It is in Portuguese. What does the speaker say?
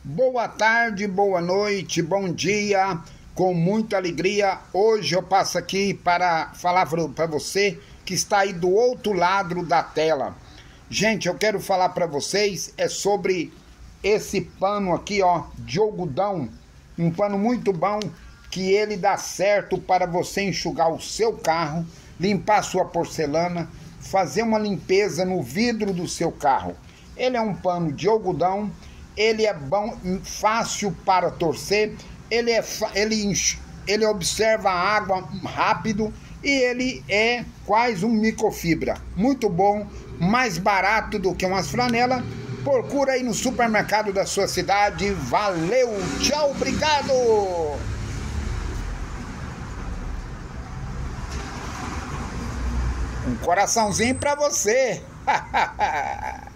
Boa tarde, boa noite, bom dia, com muita alegria. Hoje eu passo aqui para falar para você que está aí do outro lado da tela. Gente, eu quero falar para vocês sobre esse pano aqui, ó, de algodão. Um pano muito bom que ele dá certo para você enxugar o seu carro, limpar sua porcelana, fazer uma limpeza no vidro do seu carro. Ele é um pano de algodão. Ele é bom, fácil para torcer, ele observa a água rápido e ele é quase um microfibra. Muito bom, mais barato do que umas franelas. Procura aí no supermercado da sua cidade. Valeu, tchau, obrigado! Um coraçãozinho para você!